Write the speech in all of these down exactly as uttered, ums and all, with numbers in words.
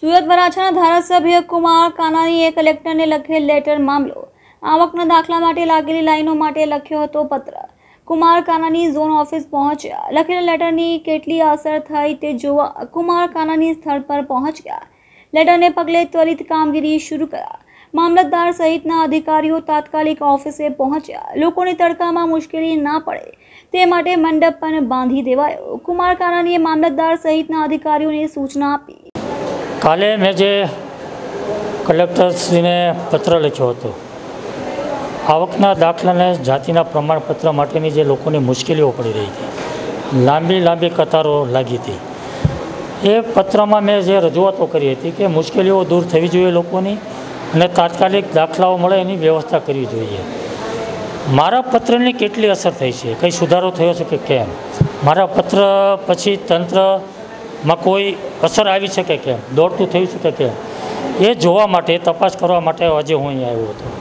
સુરત વરાછાના ધારાસભ્ય કુમાર કાનાણીએ કલેક્ટરને લખેલ લેટર મામલો આવકના દાખલા માટે લાગેલી લાઈનો માટે લખ્યો હતો પત્ર। કુમાર કાનાણી ઝોન ઓફિસ પહોંચ્યા। લખેલા લેટરની કેટલી અસર થઈ તે જોવા કુમાર કાનાણી સ્થળ પર પહોંચ્યા। લેટરને પગલે ત્વરિત કામગીરી શરૂ કરા। મામલતદાર સહિતના અધિકારીઓ તાત્કાલિક ઓફિસે પહોંચ્યા। લોકોની તડકામાં મુશ્કેલી ના પડે તે માટે મંડપ પણ બાંધી દેવાયો। કુમાર કાનાણીએ મામલતદાર સહિતના અધિકારીઓને સૂચના આપી। કાલે મેં જે કલેક્ટરશ્રીને પત્ર લખ્યો હતો, આવકના દાખલાને જાતિના પ્રમાણપત્ર માટેની જે લોકોની મુશ્કેલીઓ પડી રહી હતી, લાંબી લાંબી કતારો લાગી હતી, એ પત્રમાં મેં જે રજૂઆતો કરી હતી કે મુશ્કેલીઓ દૂર થવી જોઈએ લોકોની અને તાત્કાલિક દાખલાઓ મળે એની વ્યવસ્થા કરવી જોઈએ। મારા પત્રની કેટલી અસર થઈ છે, કંઈ સુધારો થયો છે કે કેમ, મારા પત્ર પછી તંત્રમાં કોઈ અસર આવી છે કે કેમ, દોડતું થયું છે કે કેમ, એ જોવા માટે તપાસ કરવા માટે આજે હું અહીં આવ્યો હતો।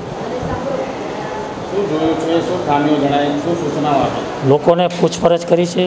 લોકોને પૂછપરછ કરી છે।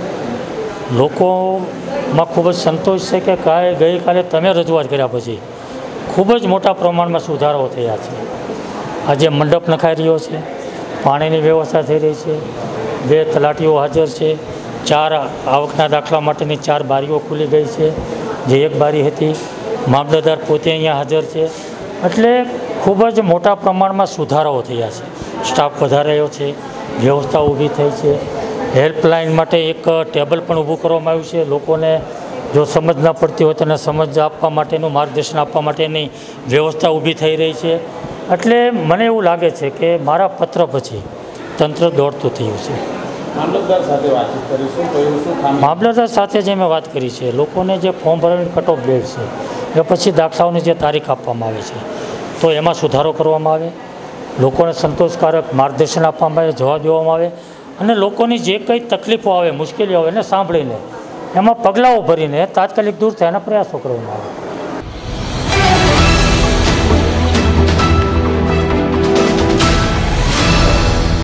લોકોમાં ખૂબ જ સંતોષ છે કે કાલે ગઈકાલે તમે રજૂઆત કર્યા પછી ખૂબ જ મોટા પ્રમાણમાં સુધારાઓ થયા છે। આજે મંડપ નખાઈ રહ્યો છે, પાણીની વ્યવસ્થા થઈ રહી છે, બે તલાટીઓ હાજર છે, ચાર આવકના દાખલા માટેની ચાર બારીઓ ખુલી ગઈ છે, જે એક બારી હતી, મામલતદાર પોતે અહીંયા હાજર છે। એટલે ખૂબ જ મોટા પ્રમાણમાં સુધારાઓ થયા છે। સ્ટાફ વધારાયો છે, વ્યવસ્થા ઊભી થઈ છે, હેલ્પલાઇન માટે એક ટેબલ પણ ઊભું કરવામાં આવ્યું છે। લોકોને જો સમજ ન પડતી હોય તેને સમજ આપવા માટેનું માર્ગદર્શન આપવા માટેની વ્યવસ્થા ઊભી થઈ રહી છે। એટલે મને એવું લાગે છે કે મારા પત્ર પછી તંત્ર દોડતું થયું છે। મામલતદાર સાથે વાતચીત કરીશું તો એવું શું ખામી? મામલતદાર સાથે જે મેં વાત કરી છે, લોકોને જે ફોર્મ ભરવાની કટ ઓફ ડેટ છે એ પછી દાખલાઓની જે તારીખ આપવામાં આવે છે તો એમાં સુધારો કરવામાં આવે, લોકોને સંતોષકારક માર્ગદર્શન આપવામાં આવે, જવાબ દેવામાં આવે અને લોકોની જે કંઈ તકલીફો આવે, મુશ્કેલીઓ આવે એને સાંભળીને એમાં પગલાઓ ભરીને તાત્કાલિક દૂર થાય એના પ્રયાસો કરવામાં આવે।